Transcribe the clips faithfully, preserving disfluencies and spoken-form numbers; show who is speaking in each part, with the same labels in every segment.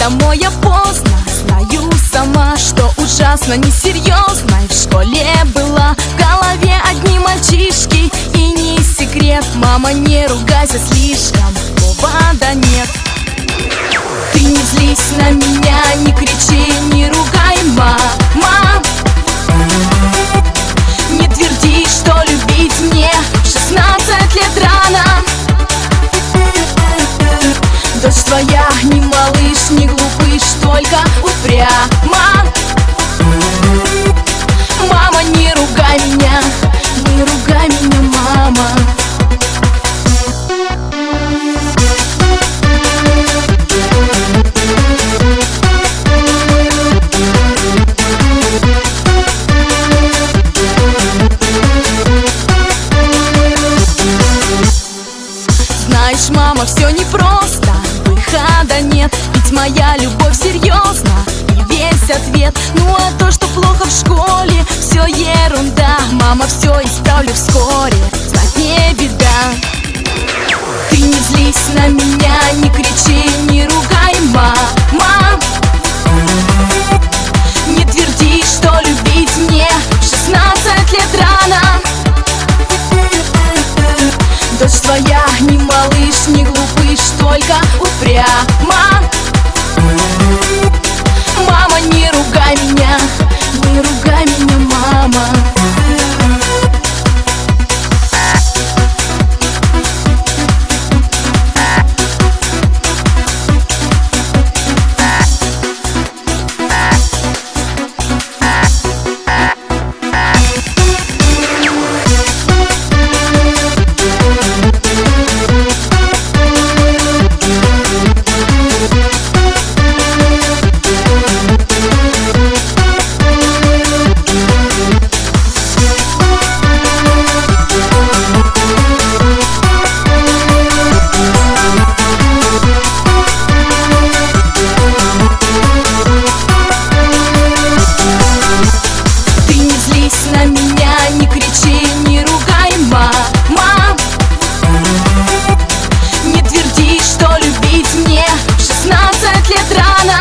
Speaker 1: домой я поздно, знаю сама, что ужасно несерьезно. И в школе была, в голове одни мальчишки. И не секрет, мама, не ругайся слишком, повода нет. Ты не злись на меня, не кричи, не ругай, мама. Не тверди, что любить мне шестнадцать лет рано. Дочь твоя не малыш, не глупыш, только упряма. Мама, не ругай меня, не ругай меня, мама. Знаешь, мама, все непросто, выхода нет, ведь моя любовь серьезна. И весь ответ, ну а то, что плохо в школе, все ерунда. Мама, все исправлю вскоре, знать не беда. Ты не злись на меня, не кричи, не ругай, мама. Не тверди, что любить мне шестнадцать лет рано. Дочь твоя не малыш, не глупыш, только упряма. Мама, не ругай меня, не ругай меня, мама. На меня не кричи, не ругай, мама. Не тверди, что любить мне шестнадцать лет рано.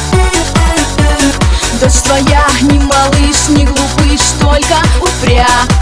Speaker 1: Дочь твоя не малыш, не глупыш, только упряма.